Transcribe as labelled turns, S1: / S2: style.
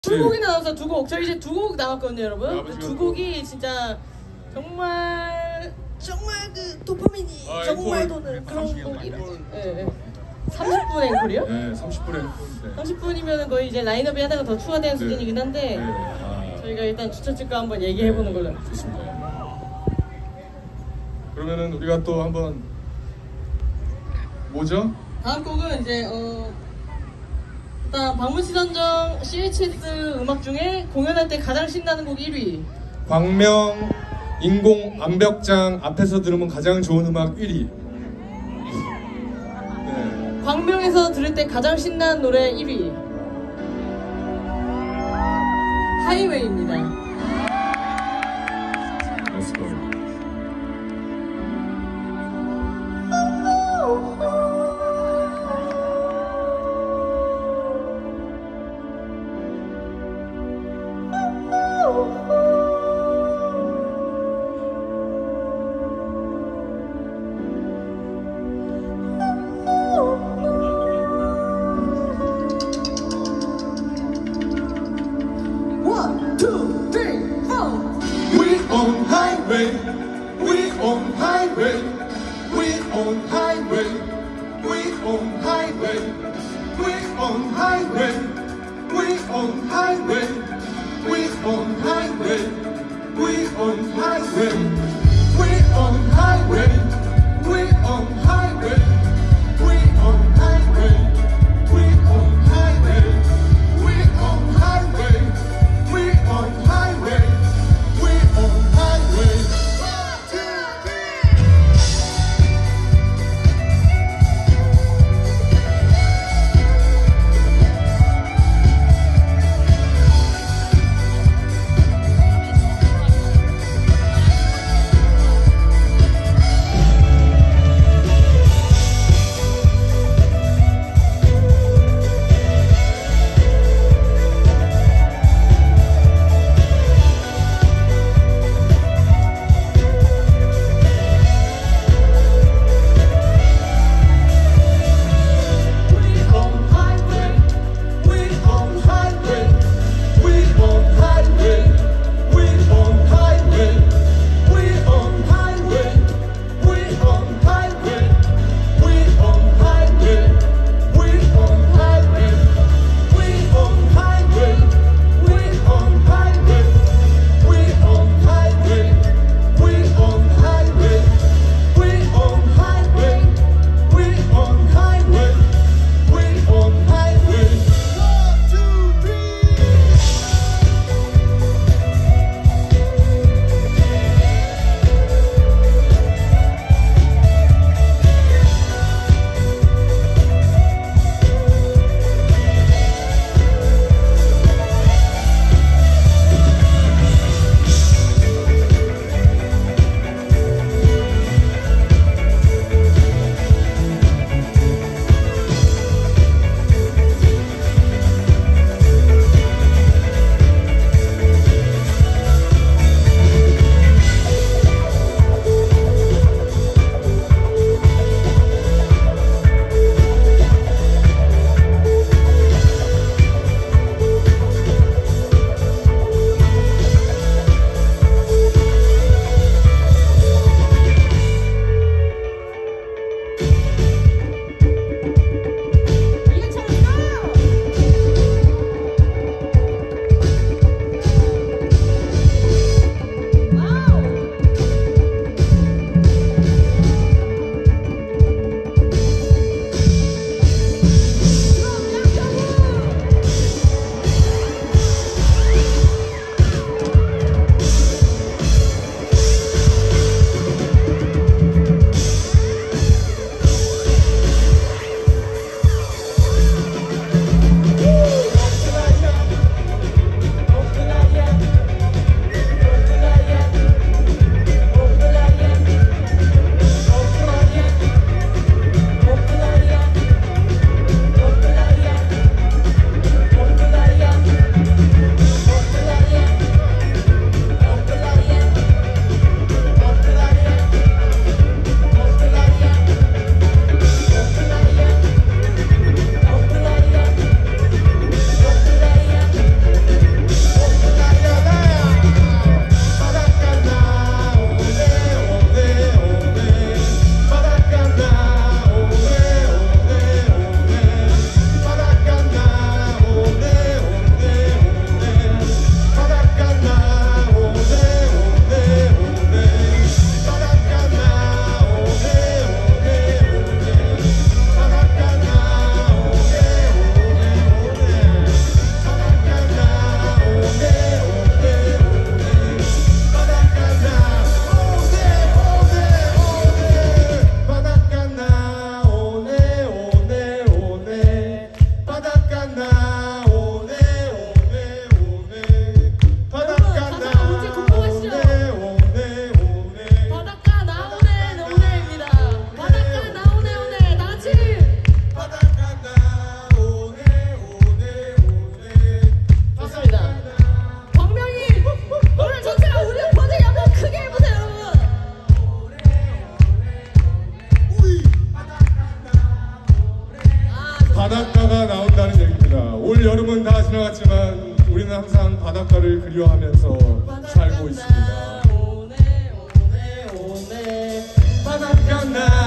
S1: 두 곡이나 나왔어요. 두 곡. 저희 이제 두 곡 남았거든요, 여러분. 그 두 곡이 진짜 정말 그 도파민이 정말 도는 그런 곡이라. 네. 30분 앵콜이요?
S2: 네, 30분 앵콜. 네.
S1: 30분이면 거의 이제 라인업이 하다가 더 추가되는 수준이긴 한데 저희가 일단 추천측과 한번 얘기해보는 걸로.
S2: 좋습니다. 그러면은 우리가 또 한번 뭐죠?
S1: 다음 곡은 이제 일단 박문치 선정 CHS 음악 중에 공연할 때 가장 신나는 곡 1위.
S2: 광명 인공 암벽장 앞에서 들으면 가장 좋은 음악 1위. 네.
S1: 광명에서 들을 때 가장 신나는 노래 1위. 하이웨이입니다.
S2: Let's go. On highway, we on highway, we on highway, we on highway, we on highway, we on highway, we on highway, we on highway, we on highway, we on highway, we on highway, we on highway, we on highway, we on highway. 우리는 항상 바닷가를 그리워하면서 살고 있습니다.
S1: 오네 오네 오네 바닷가 나